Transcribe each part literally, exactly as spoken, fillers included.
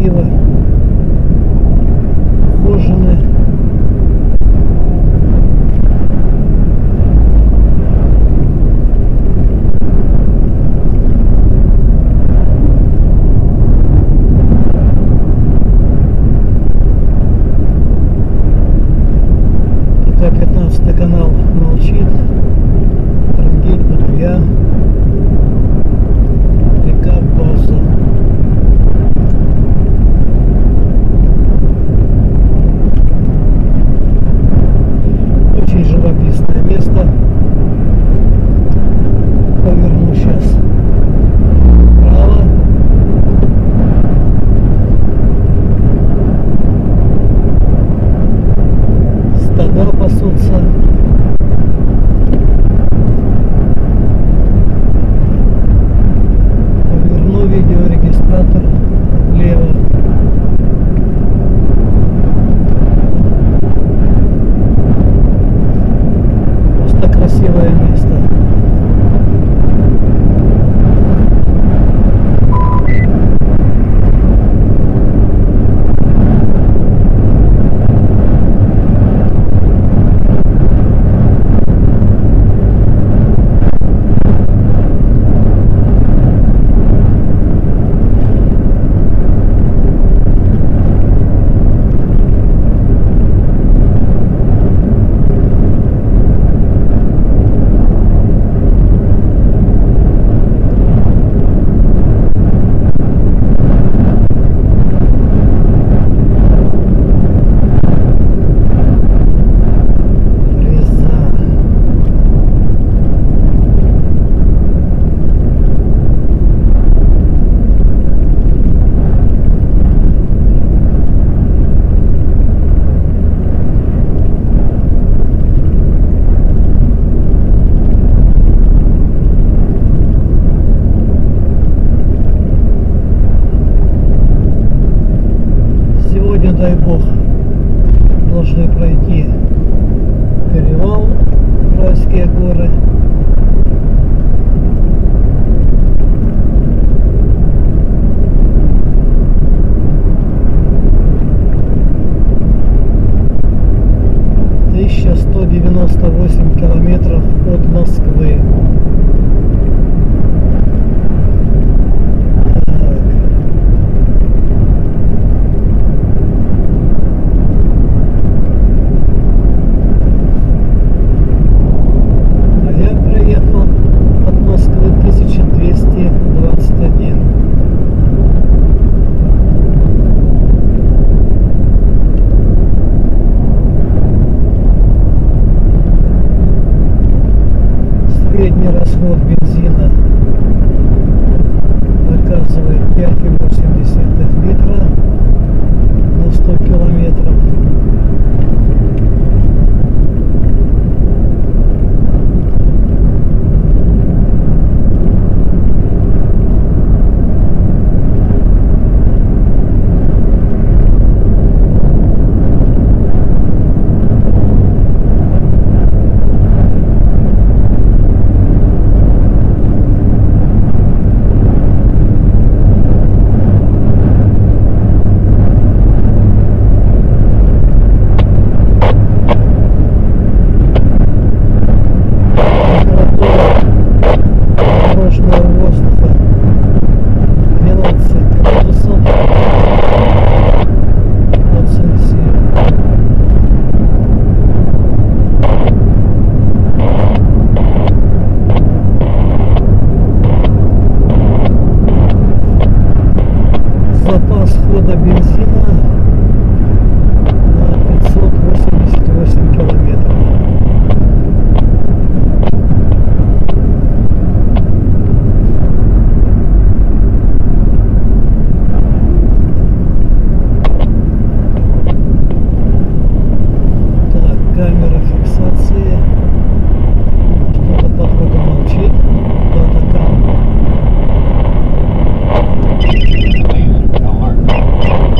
красиво ухожены. пятнадцатый канал молчит. Трындеть буду я. Река База. Очень живописное место. Поверну сейчас вправо. Стада пасутся. Поверну видеорегистратор влево. Просто красивое место. Дай бог, должны пройти перевал Уральские горы. тысяча сто девяносто восемь километров от Москвы. Средний расход бензина показывает пять и восемь десятых литра на сто километров. Запас хода бензина на пятьсот восемьдесят восемь километров. Так, камера фиксации. Что-то подходу молчит. Датакам.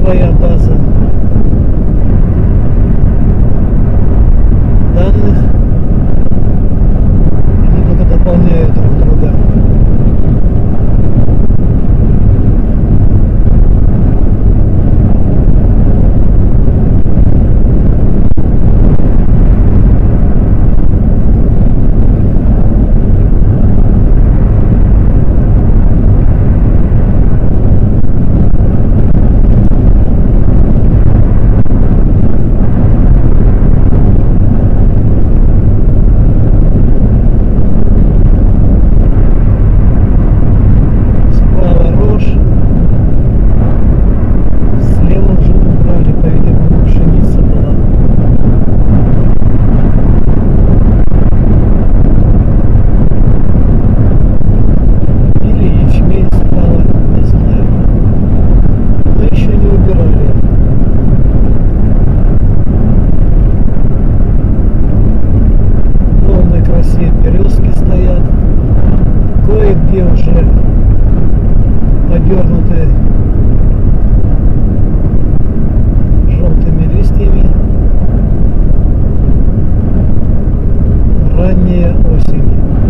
своя база данных, они только дополняют друг друга. Кое-где уже подернуты желтыми листьями. Ранняя осень.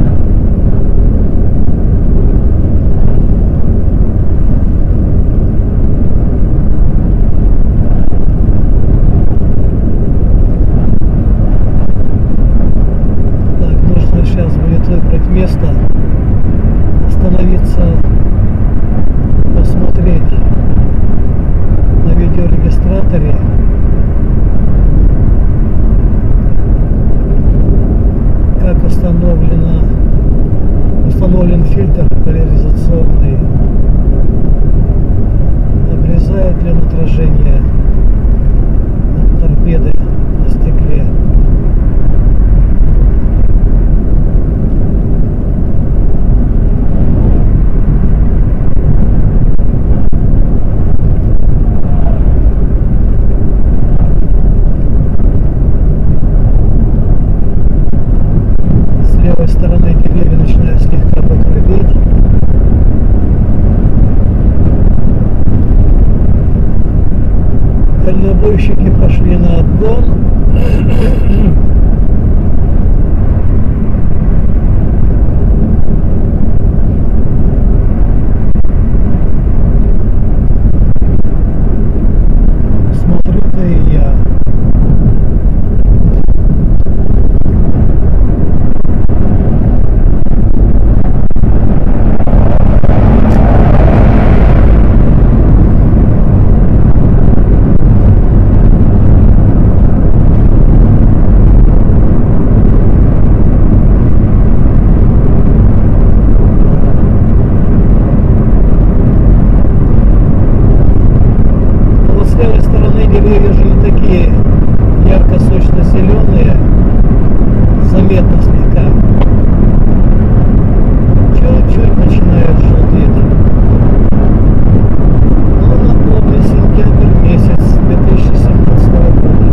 Так, нужно сейчас будет выбрать место, остановиться, посмотреть на видеорегистраторе, как установлено, установлен фильтр поляризационный, обрезает ли он отражение от торпеды на стекле. С левой стороны деревья начинают слегка багроветь. Дальнобойщики пошли на обгон. Смотрю-то и я. С левой стороны деревья же не такие ярко-сочно-зеленые, заметно слегка. Чуть-чуть начинают желтеть. Ну, на плотный сентябрь месяц две тысячи семнадцатого года.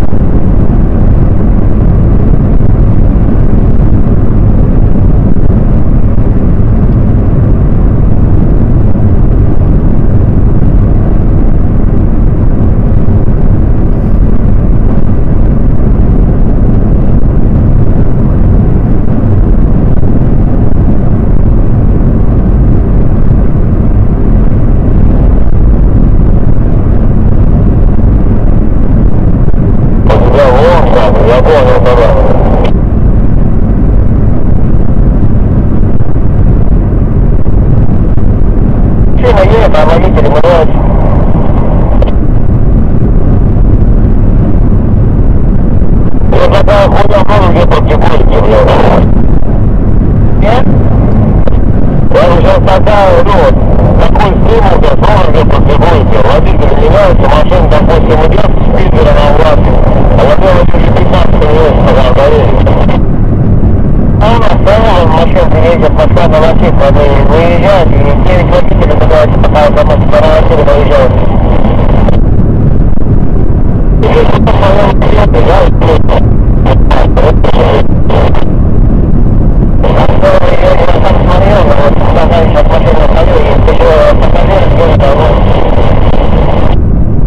Я понял, тогда. Машина едет, а водитель мрет. Вот такая хуйня тоже где практикуете, блядь. Нет? Я сейчас такая, ну вот, такой стимул, да, тоже где практикуете. Водитель меняется, машина, допустим, идет с Питера на Власку. А вот я вот уже пятнадцать минут сказал, доедет. А у нас в целом машинка едет Москва на Латик, надо выезжать, и девять водителей пытаются пока за Москва на Латик выезжать. И если по своему клету, я я там смотрел, вот когда сейчас машина стою, и еще пассажир сделал того.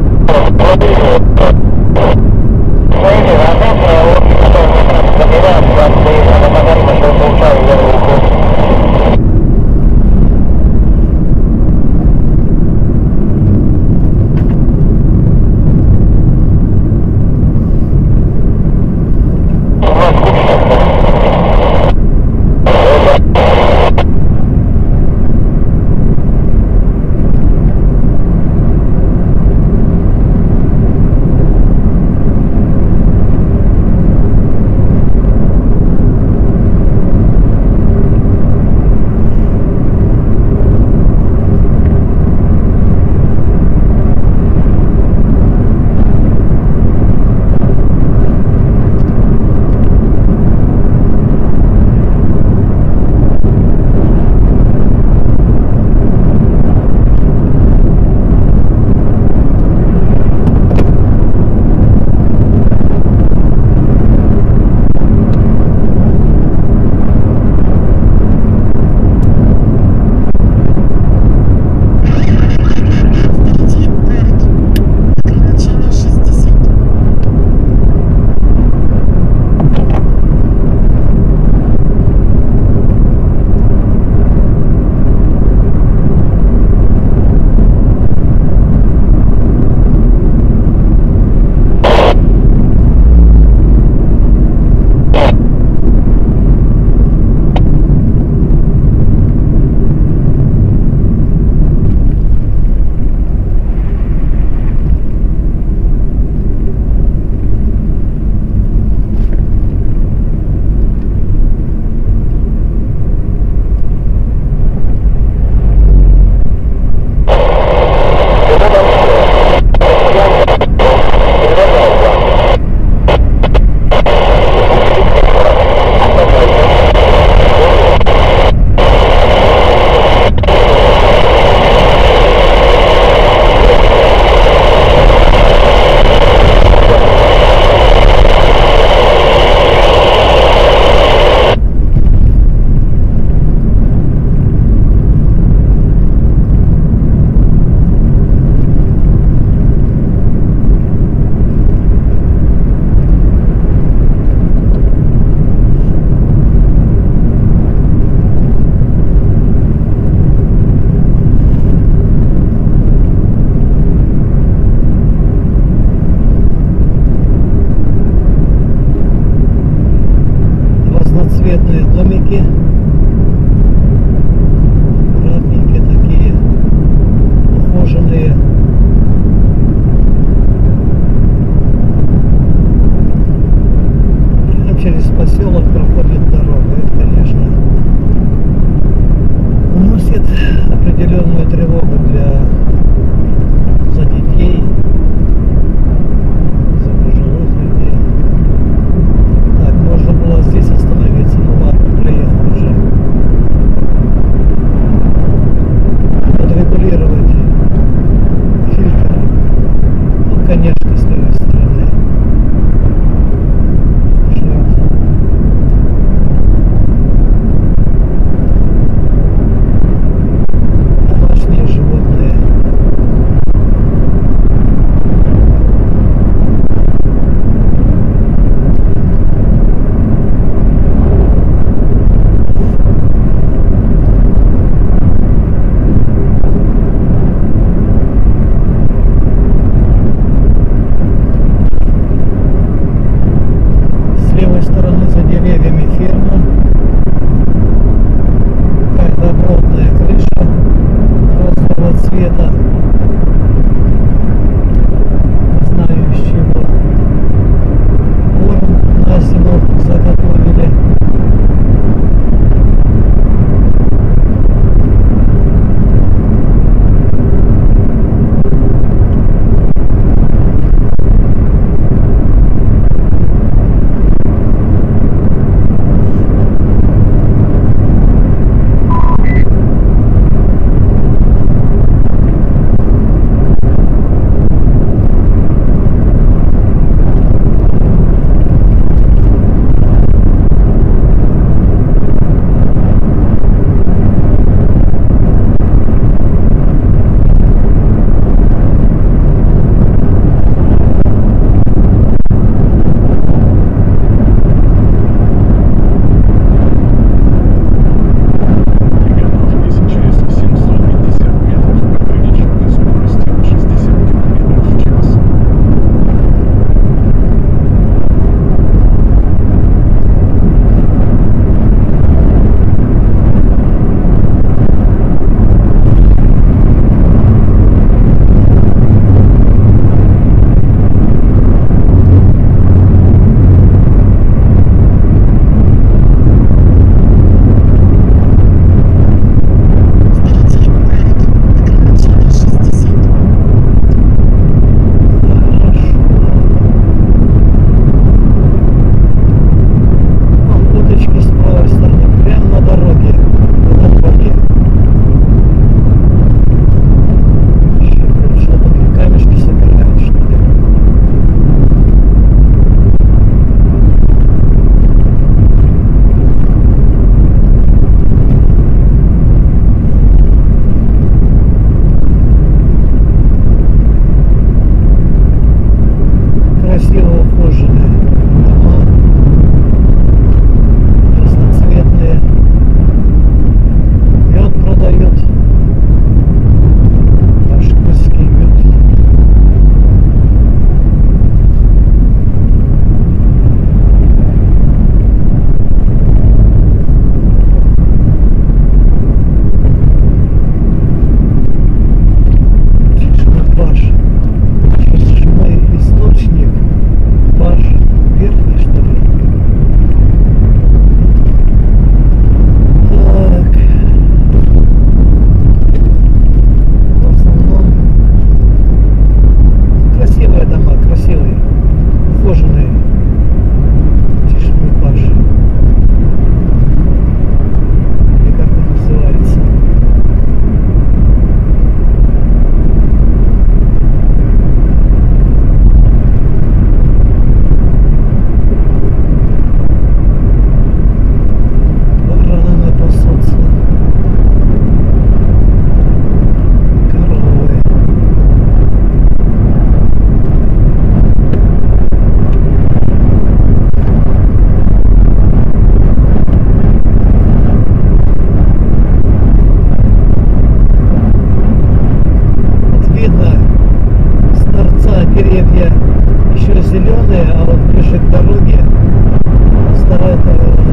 деревья еще зеленые, а вот ближе к дороге стараются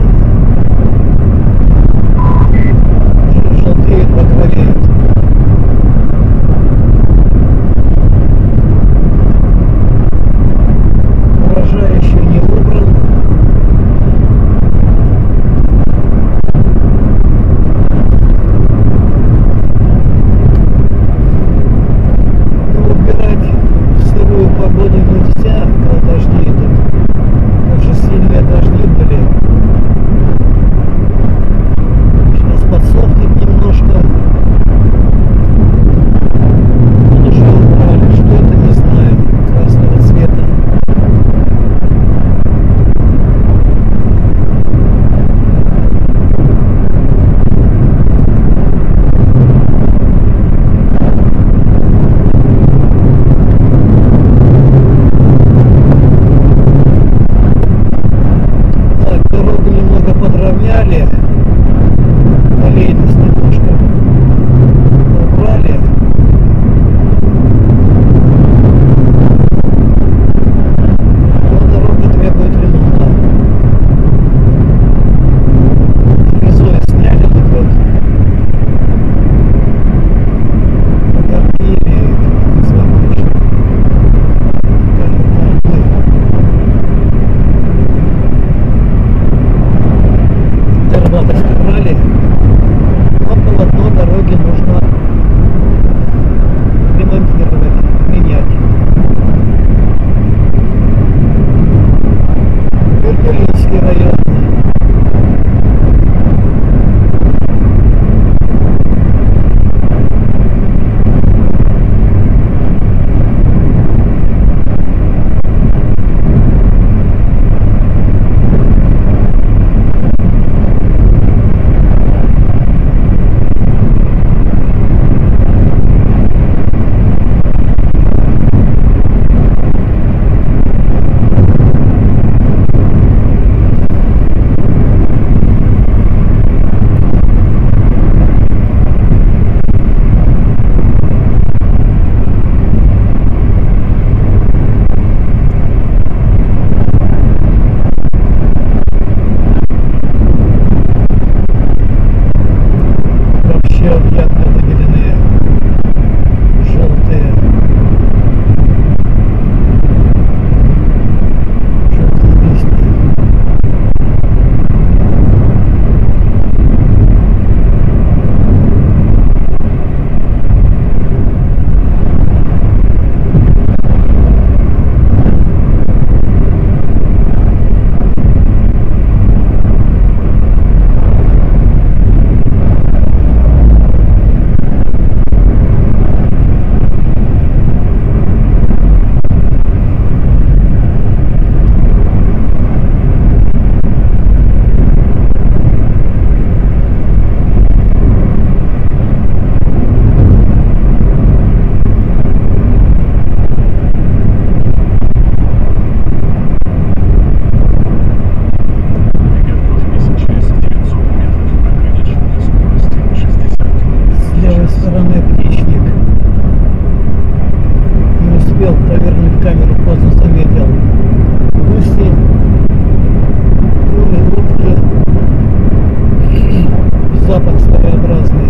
желтеют, багровеют. Урожай еще не убран. Погоду нельзя, когда дожди идут. Уже сильные дожди были. Сейчас подсохнет немножко. Вот уже убрали. Что это, не знаю. Красного цвета. Подровняли, колейность немножко убрали. Но дорога требует ремонта. Фрезой сняли тут вот. Покорпили, как назвать еще. Терматор убрали, но полотно дороги нужно ремонтировать, менять. Иркутский район. Объятно выделенные желтые желтые листья. Провернуть камеру, поздно заметил. Гуси, куры, утки. Запах своеобразный.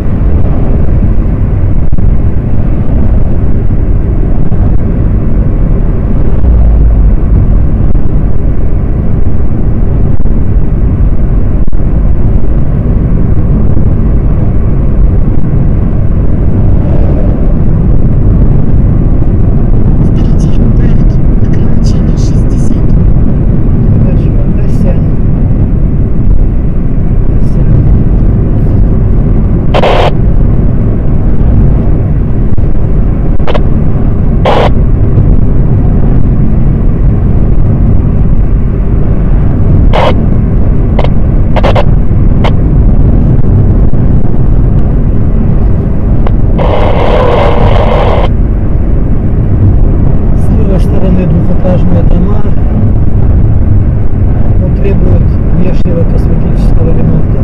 Двухэтажные дома, но требуют внешнего косметического ремонта.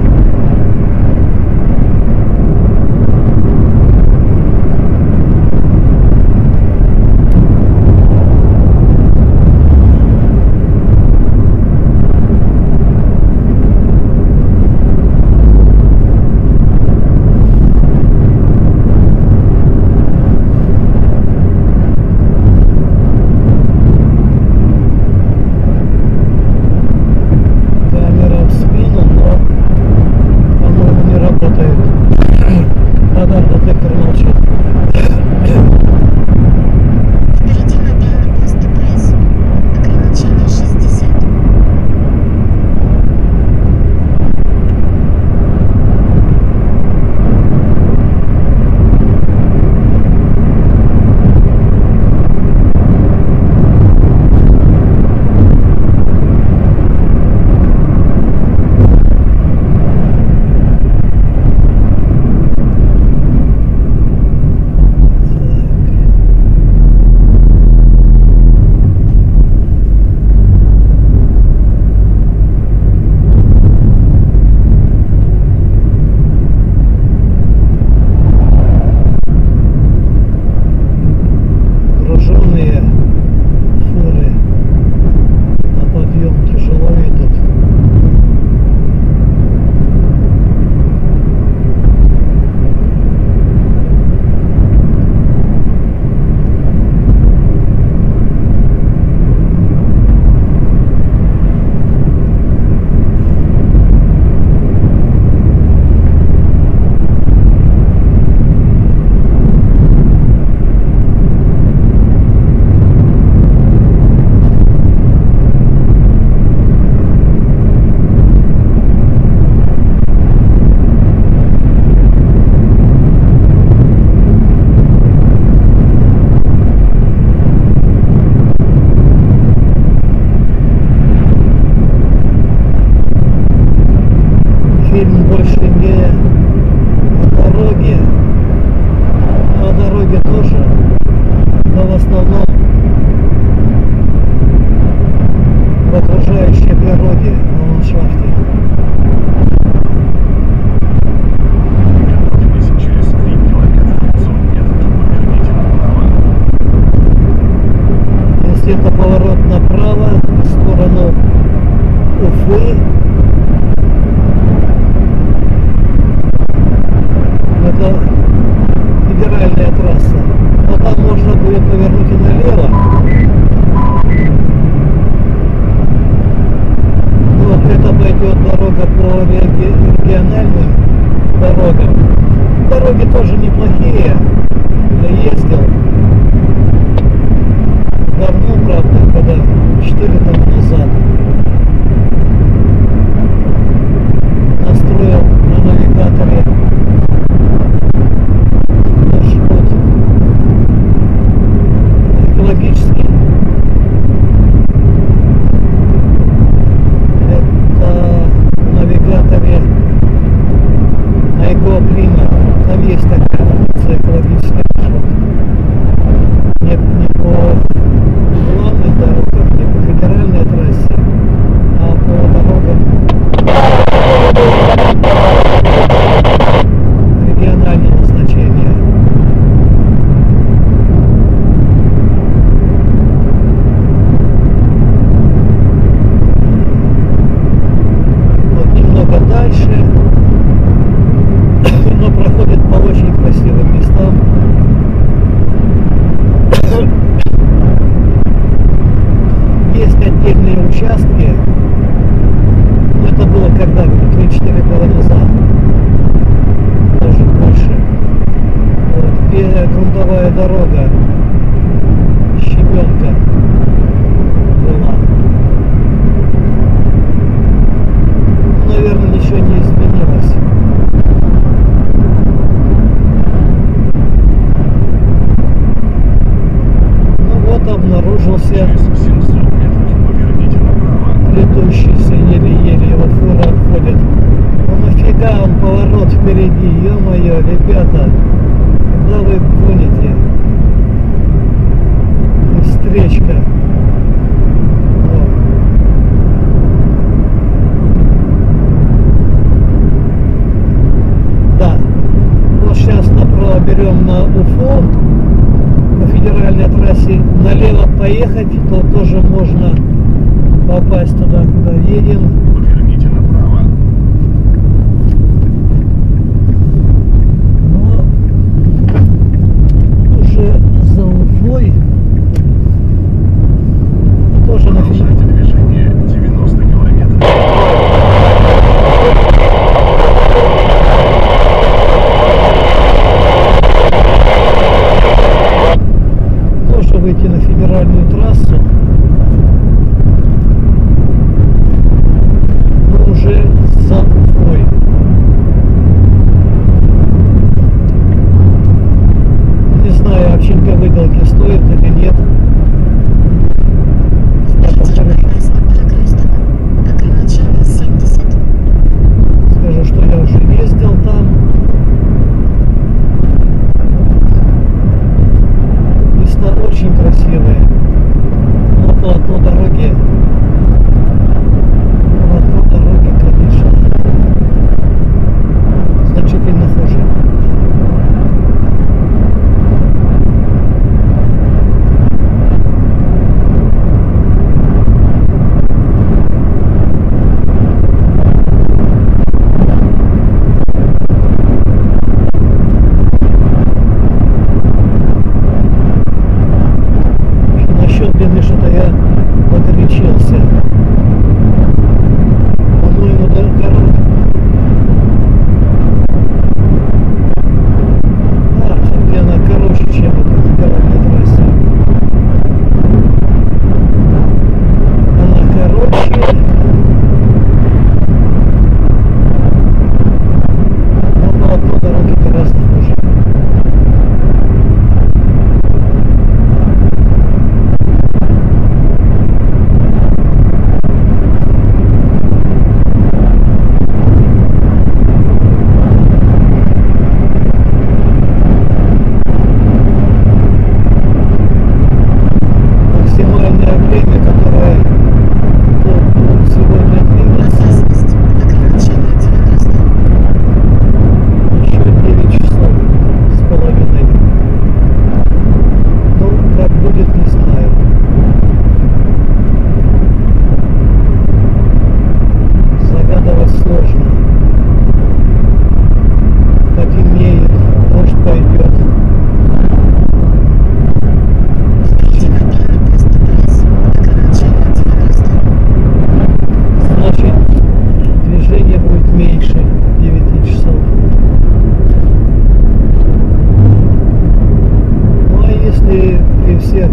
это поворот направо в сторону Уфы. Это федеральная трасса. Но там можно будет повернуть и налево. Вот это пойдет дорога по региональным дорогам. Дороги тоже неплохие. Я ездил. Давно, правда, когда четыре года назад настроил на навигаторе маршрут экологический. Это в навигаторе Айго Климат. Там есть такая функция экологический маршрут. Не, не по главной дорогам, не по федеральной трассе, а по дорогам регионального назначения. Вот немного дальше, но проходит по очень красивым местам. Есть отдельные участки, но это было когда, три-четыре года назад, даже больше. Вот, грунтовая дорога Щебенка была. Ну, наверное, ничего не изменилось. Ну вот обнаружился плетущийся, еле-еле его фура обходит. Ну нафига он поворот впереди, ё-моё, ребята, куда вы гоните? И встречка. Вот. Да, вот сейчас направо берем на Уфу, по федеральной трассе, налево поехать, то тоже можно попасть туда, куда едем. Поверните направо. Но уже за Уфой тоже на Продолжайте движение девяносто километров. тоже выйти на федеральную трассу. Но уже за Уфой. Не знаю, овчинка выделки стоит или нет. Скажу, что я уже ездил там. Места очень красивые. Но полотно дороги. Полотно дороги, конечно, значительно хуже. Насчет длины что-то я погорячился.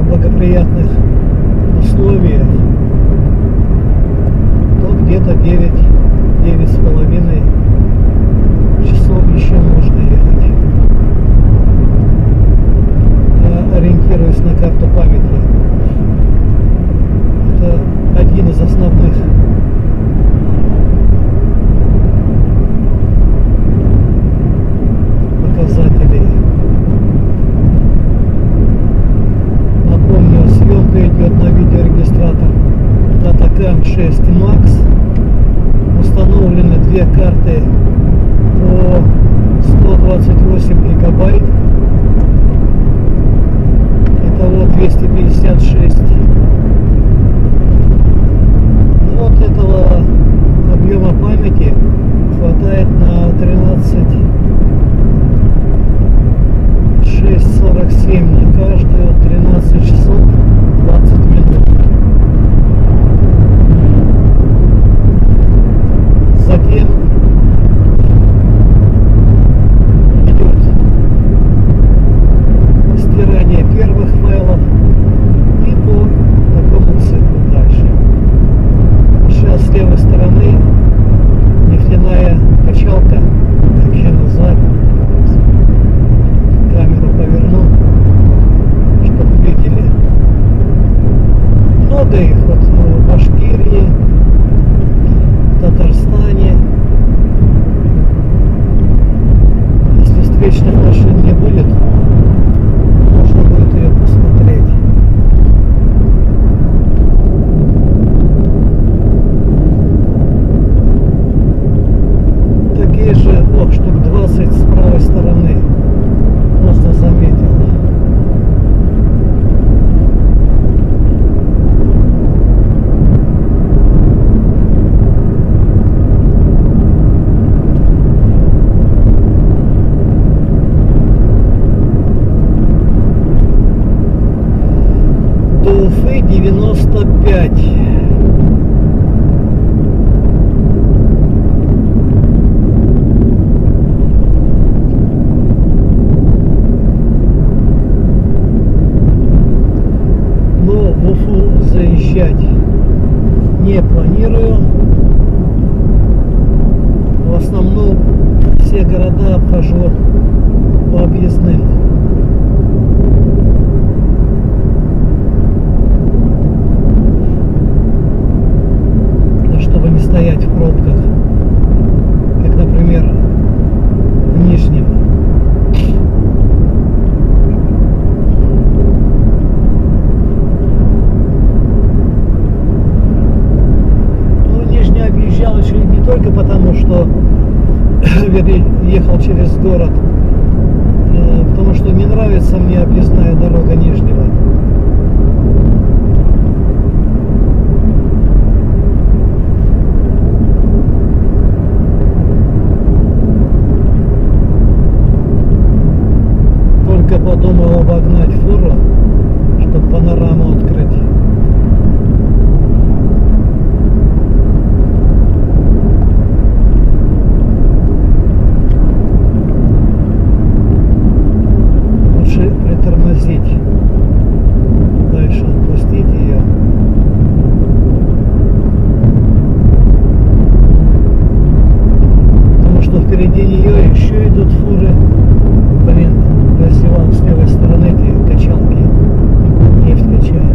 благоприятных условиях, то где-то девять, девять с половиной часов еще можно ехать. Я ориентируюсь на карту памяти. Это один из основных показателей. Напомню, съемка идет на видеорегистратор Datacam шесть Max. Установлены две карты по сто двадцать восемь гигабайт. Итого двести пятьдесят шесть. Ну, вот этого объема памяти хватает на тринадцать шесть сорок семь на каждую, тринадцать часов двадцать минут. Затем идет стирание первых файлов и по такому циклу дальше. Сейчас с левой стороны нефтяная качалка, как ее назвать. Камеру поверну, чтобы видели. Много их вот в Башкирии, Татарстане. Если встречных машин не будет, можно будет ее посмотреть. Такие же, о, штук двадцать с правой стороны. Просто заметил. До Уфы девяносто пять. Но в Уфу заезжать не планирую. В основном все города обхожу по объездным. Чтобы не стоять в пробках, как, например, в Нижнем. Ну, Нижний объезжал еще не только потому, что ехал через город, потому что не нравится мне объездная дорога Нижнего. Подумал обогнать фуру, чтобы панораму открыть. Лучше притормозить, дальше отпустить ее. Потому что впереди нее еще идут фуры. Блин, если вам с левой стороны эти качалки нефть качает.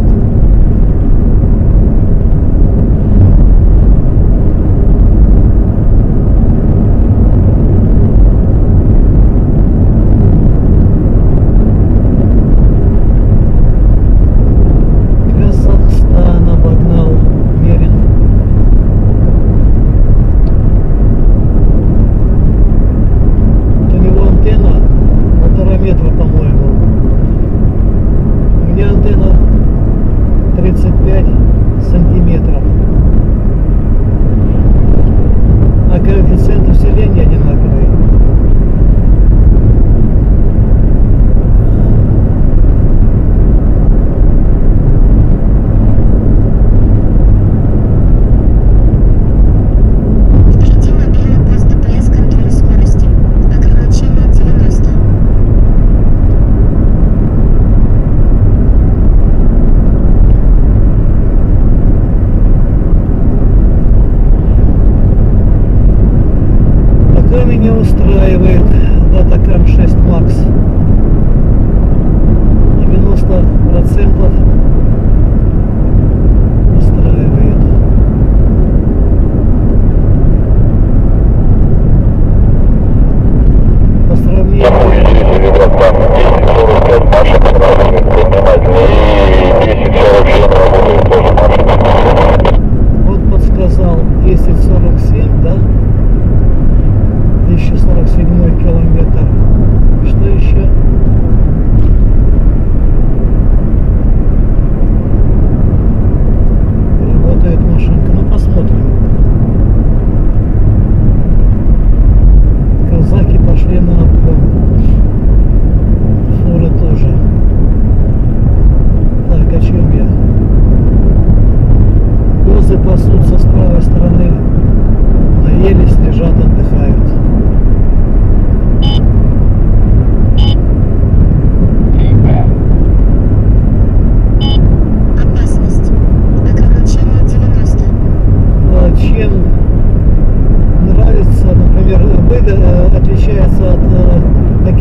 Казахстан обогнал Мерин. У него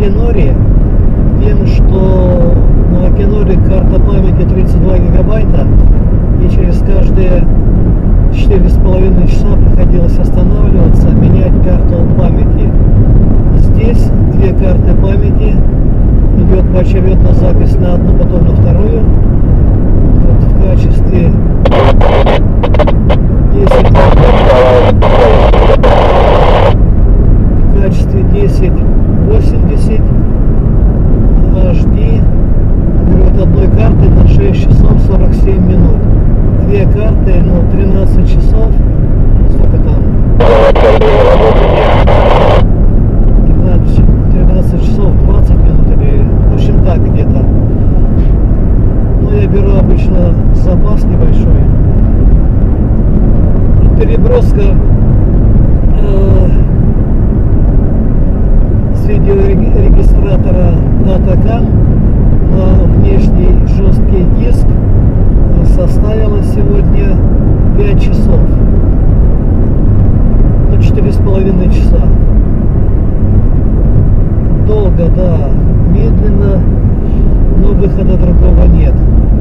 Акеноре тем, что на Акеноре карта памяти тридцать два гигабайта, и через каждые четыре с половиной часа приходилось останавливаться, менять карту памяти. Здесь две карты памяти, идет поочередно запись на одну, потом на вторую. Вот в качестве десять, в качестве десять восемьдесят эйч ди берет одной карты на шесть часов сорок семь минут. Две карты, ну, тринадцать часов, сколько там? тринадцать, тринадцать часов двадцать минут, или, в общем, так где-то. Но я беру обычно запас небольшой. Переброска э, с видеорегистратора Datacam на внешний жесткий диск составила сегодня пять часов, ну четыре с половиной часа. Долго, да, медленно, но выхода другого нет.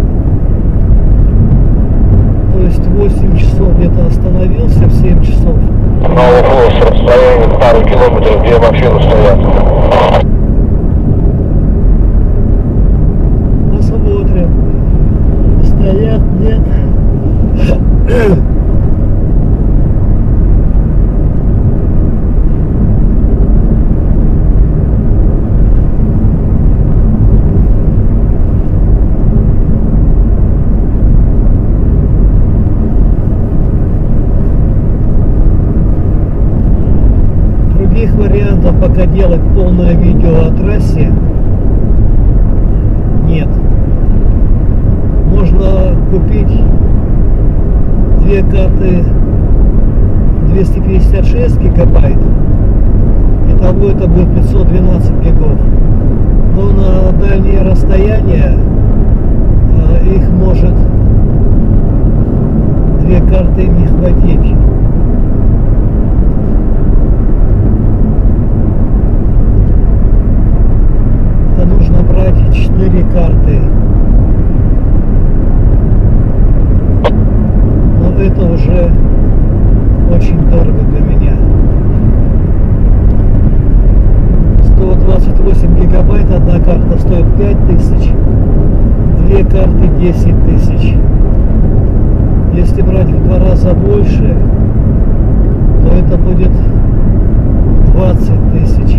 То есть восемь часов где-то остановился, в семь часов. На углу с расстоянием пару километров, где машины стоят. Посмотрим. Стоят, нет. Других вариантов пока делать полное видео о трассе нет. Можно купить две карты двести пятьдесят шесть гигабайт, итого это будет пятьсот двенадцать гигов, но на дальние расстояния э, их может две карты не хватить. Это нужно брать четыре карты. Это уже очень дорого для меня. сто двадцать восемь гигабайт одна карта стоит пять тысяч, две карты десять тысяч. Если брать в два раза больше, то это будет двадцать тысяч.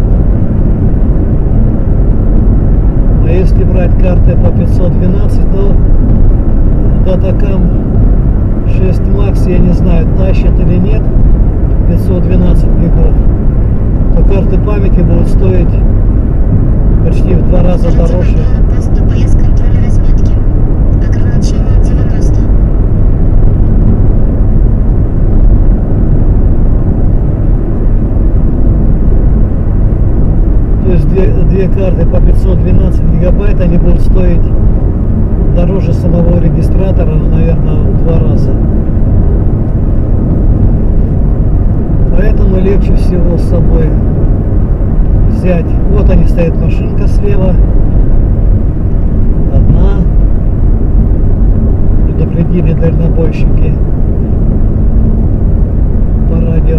А если брать карты по пятьсот двенадцать, то Datacam шесть макс, я не знаю, тащит или нет, пятьсот двенадцать гигов, то карты памяти будут стоить почти в два раза дороже. То есть две, две карты по пятьсот двенадцать гигабайт, они будут стоить дороже самого регистратора, наверное, в два раза. Поэтому легче всего с собой взять. Вот они, стоит машинка слева. Одна. Предупредили дальнобойщики по радио.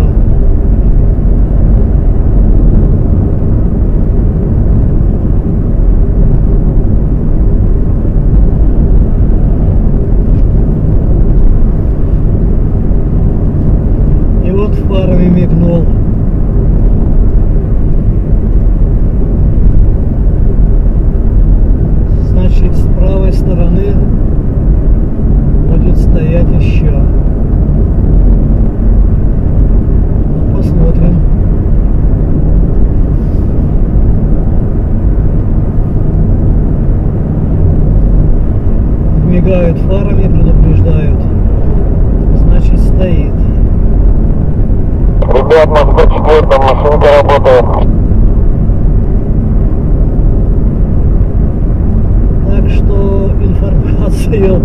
Фарами мигнул. Значит, с правой стороны будет стоять еще. Ну, посмотрим. Мигают фарами, предупреждают. Значит, стоит. Ребят, на сто четвёртом машинка работает. Так что информацию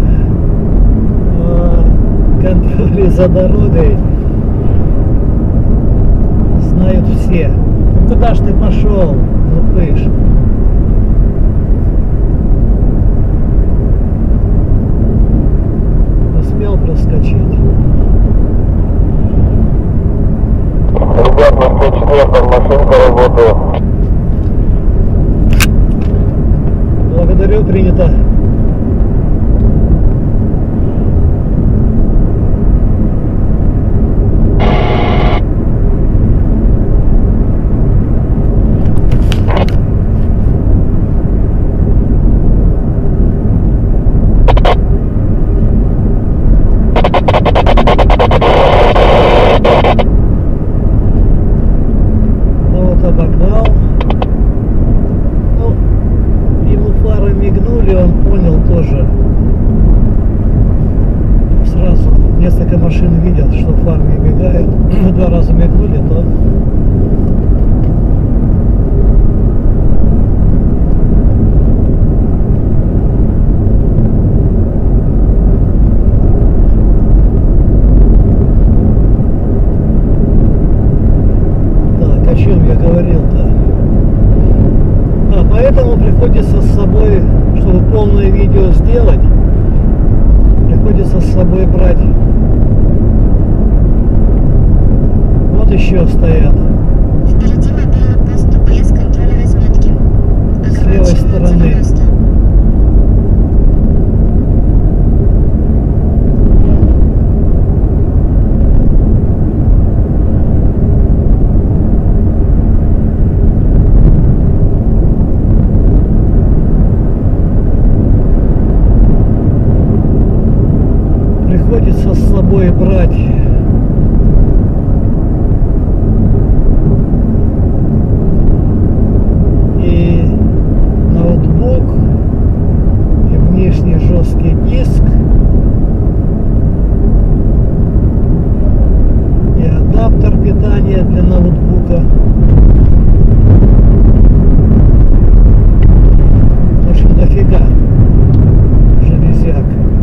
о контроле за дорогой знают все. Ну куда ж ты пошел? Ну слышь. Успел проскочить. Ребят, на сто четвёртом машинка работает. Благодарю, принято. Ну вот обогнал. Ну, ему фары мигнули, он понял тоже. Сразу несколько машин видят, что фары мигают. Два раза мигнули, то так, о чем я говорил-то? А, поэтому приходится с собой, чтобы полное видео сделать, приходится с собой брать. Вот еще стоят. Впереди мобильный пост УПС контроля разметки. С левой стороны. девяносто. Приходится с собой брать и ноутбук, и внешний жесткий диск, и адаптер питания для ноутбука. В общем, дофига железяк.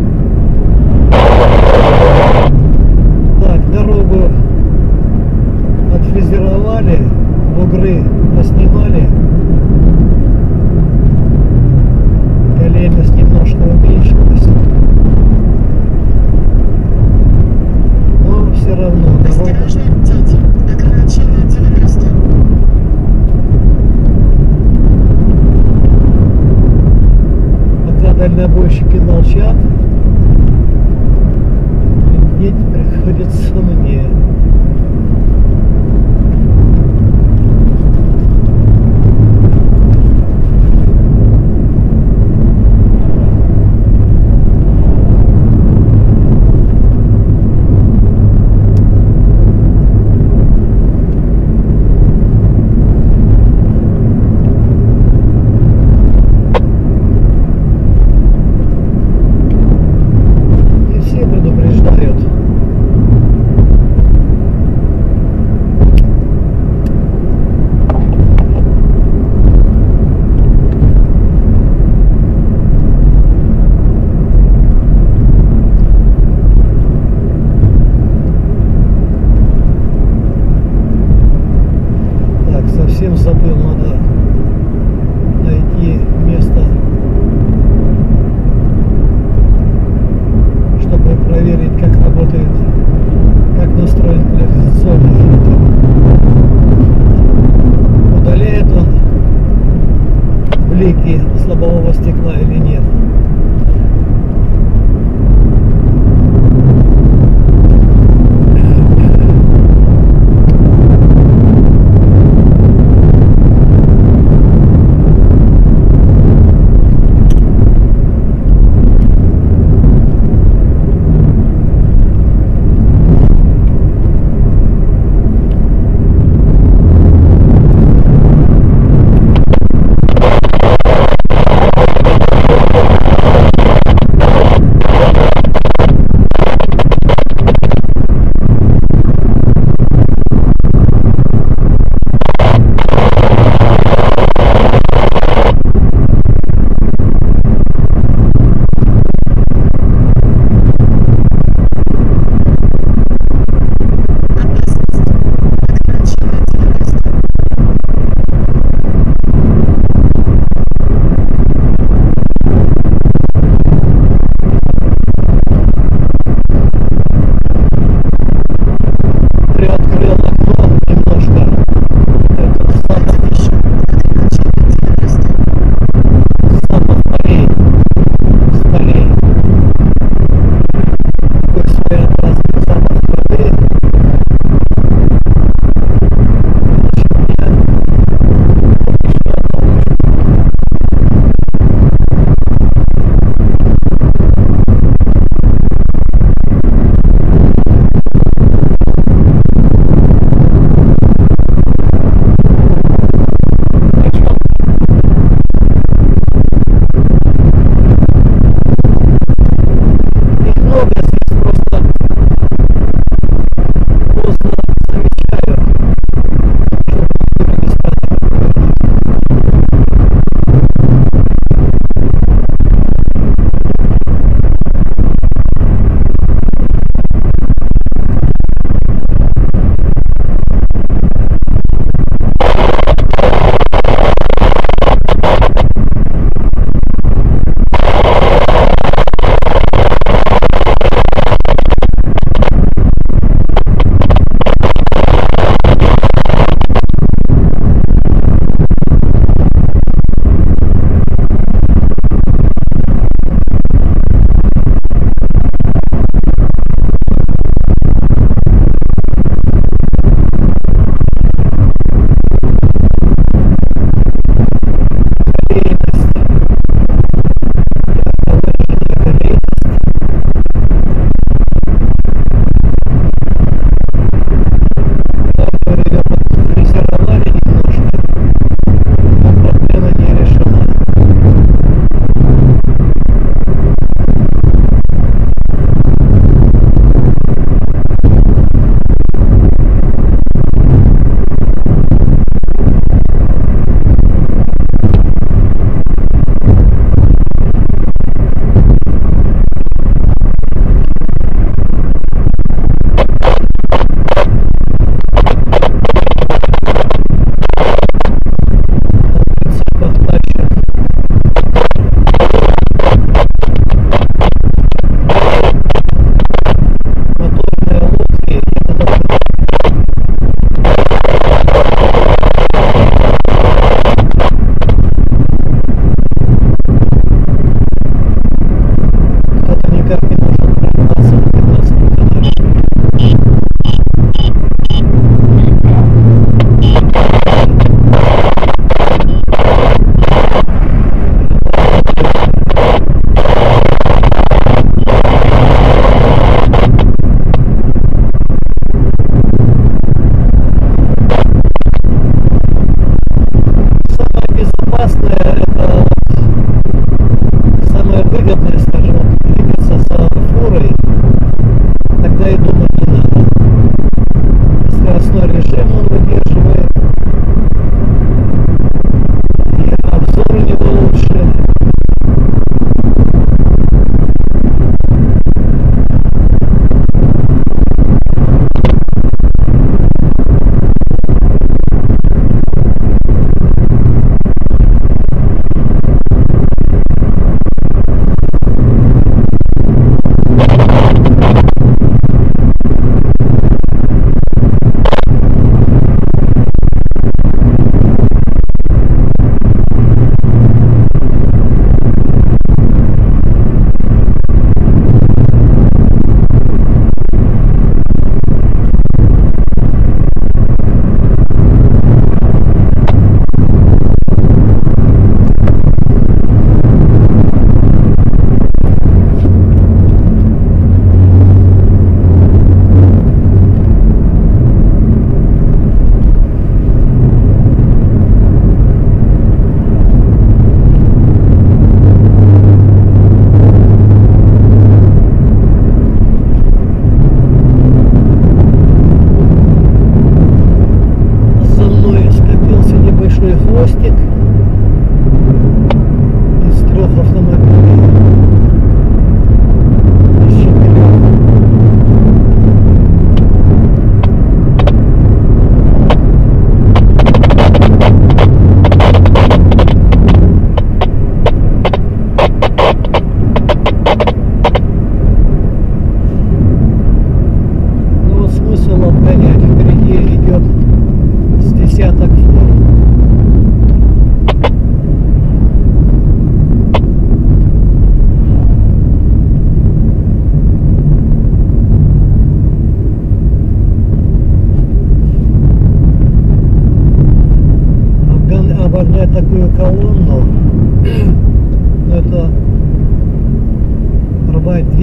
Так, дорогу отфрезеровали, бугры поснимали, колейность немножко уменьшилась, но все равно дорога. Осторожно, дети. Ограничение девяносто. Пока дальнобойщики молчат, бдеть приходится мне. И все предупреждают. Так, совсем забыл, надо найти место, чтобы проверить, как работает, как настроен климатизационный фильтр. Удаляет он блики с лобового стекла или нет.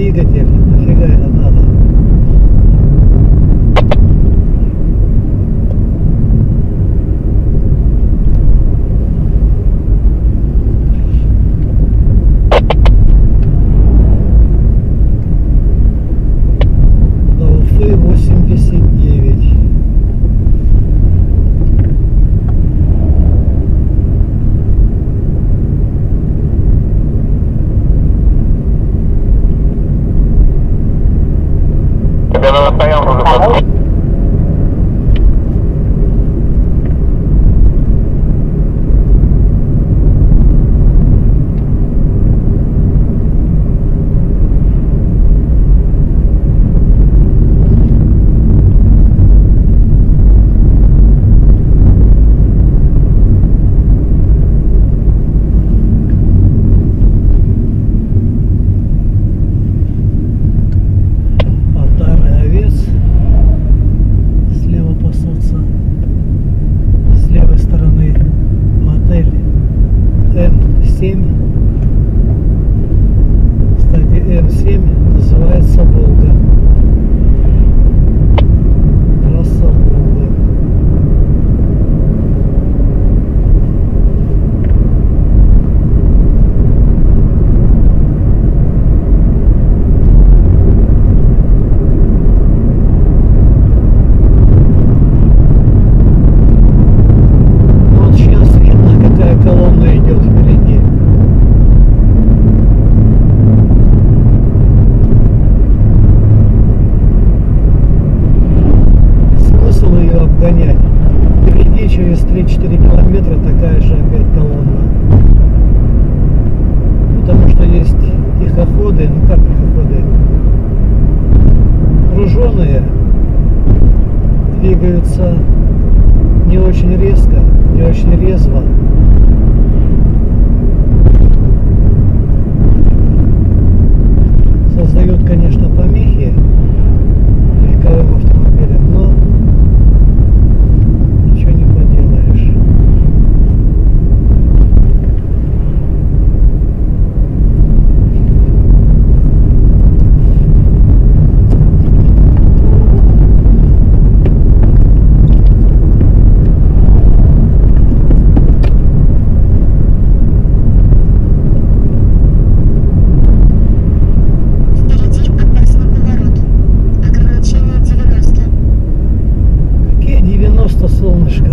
двигатель. Нафига это надо? До Уфы восемьдесят девять. Тебе надо стоянку уже подключить. Отары овец. Слева пасутся. С левой стороны мотель М семь. Кстати, М семь называется Волга. Трасса Волга. Вот сейчас видно, какая колонна идет впереди. Смысл ее обгонять? Впереди через три-четыре километра такая же опять колонна. Потому что есть тихоходы, ну как тихоходы, груженые, двигаются не очень резко, не очень резво. Создают, конечно, помехи легковым автомобилям, но ничего не поделаешь. Впереди опасный поворот. Ограничение девяносто. Какие девяносто, солнышко?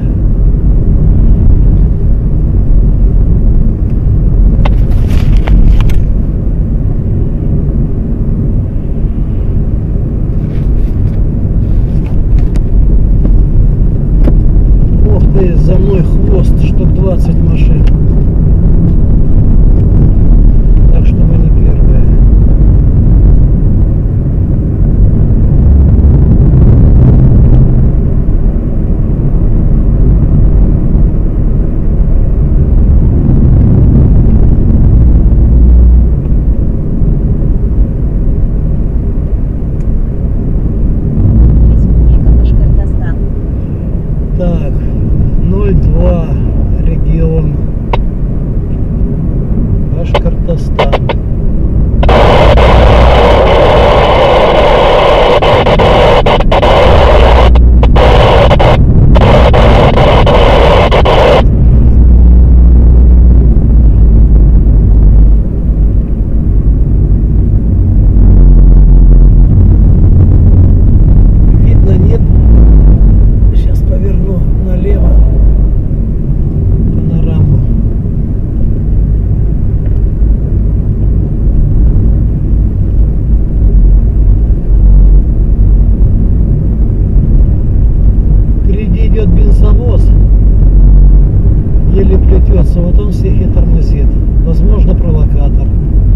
Ох ты, за мной хвост, штук двадцать машин. Так что мы не первые. Республика Башкортостан. Так, ноль два регион Башкортостан. Видно, нет? Сейчас поверну налево. Панораму. Впереди идет бензовоз. Еле плетется. Вот он всех и тормозит. Возможно, провокатор.